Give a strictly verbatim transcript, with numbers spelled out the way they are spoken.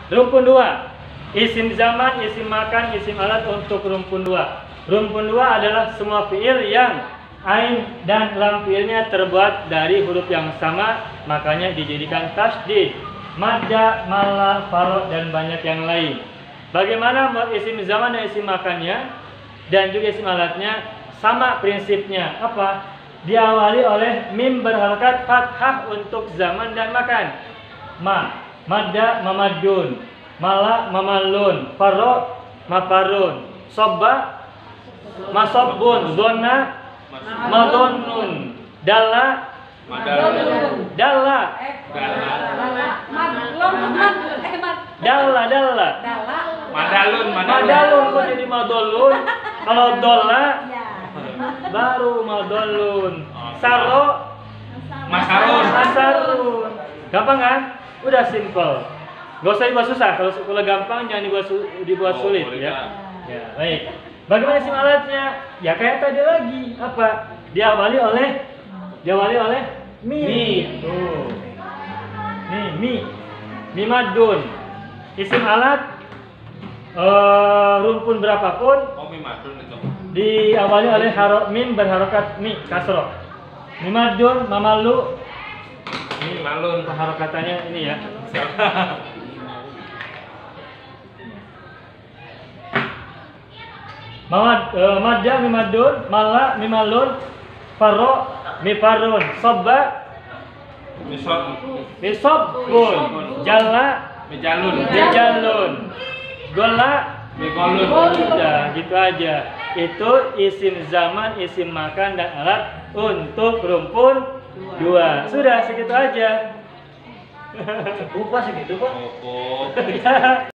Rumpun dua, isim zaman, isim makan, isim alat untuk rumpun dua. Rumpun dua adalah semua fiil yang ain dan lam fiilnya terbuat dari huruf yang sama, makanya dijadikan tasydid. Madda, mala, faro, dan banyak yang lain. Bagaimana buat isim zaman dan isim makannya dan juga isim alatnya? Sama prinsipnya. Apa? Diawali oleh mim berharokat fathah untuk zaman dan makan. Ma, madda, mamadun. Mala, mamallun. Faro, mafarun. Sobba, masobbun. Zona, madonnun. Dalla, Madalun. dalla. Dalla, dalla. Madalun, Madalun kok jadi madolun? Kalau dolla baru madolun. Saro, Masarun. masarun. Gampang kan? Udah simple. Gak usah dibuat susah. Kalau kalau gampang jangan dibuat su- dibuat Oh, sulit boleh, ya. Kak. Ya, baik. Bagaimana isim alatnya? Ya kayak tadi lagi. Apa? Diawali oleh diawali oleh mi. Mi. Tuh. Nih, mi. Mi madun. Isim alat eh, rumpun berapapun Oh, mimadun itu. diawali oleh haro mim berharokat mi kasro. Mimadun, mamalu. Ini Malun. harokatannya ini ya. Mamad, eh, madda mimadun, mala mimalun, faro mifarun, sobba Misot. misobbun, jalla Mijalun. mijalun, gola. Migolun. Udah, gitu aja. Itu isim zaman, isim makan, dan alat untuk rumpun dua. Sudah, segitu aja. Lupa segitu, Pak. Oh, oh.